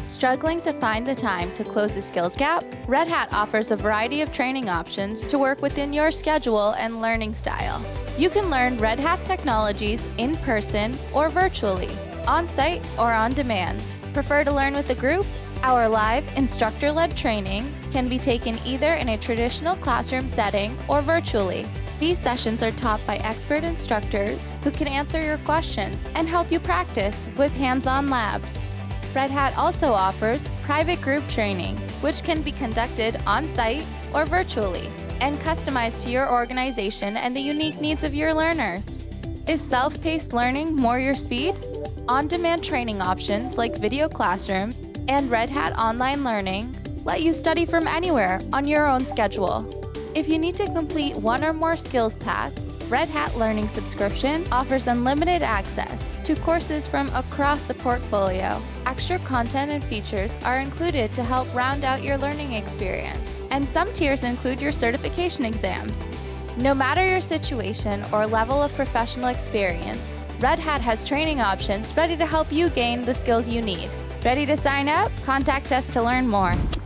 Struggling to find the time to close the skills gap? Red Hat offers a variety of training options to work within your schedule and learning style. You can learn Red Hat technologies in person or virtually, on-site or on demand. Prefer to learn with a group? Our live, instructor-led training can be taken either in a traditional classroom setting or virtually. These sessions are taught by expert instructors who can answer your questions and help you practice with hands-on labs. Red Hat also offers private group training, which can be conducted on-site or virtually and customized to your organization and the unique needs of your learners. Is self-paced learning more your speed? On-demand training options like Video Classroom and Red Hat Online Learning let you study from anywhere on your own schedule. If you need to complete one or more skills paths, Red Hat Learning subscription offers unlimited access to courses from across the portfolio. Extra content and features are included to help round out your learning experience, and some tiers include your certification exams. No matter your situation or level of professional experience, Red Hat has training options ready to help you gain the skills you need. Ready to sign up? Contact us to learn more.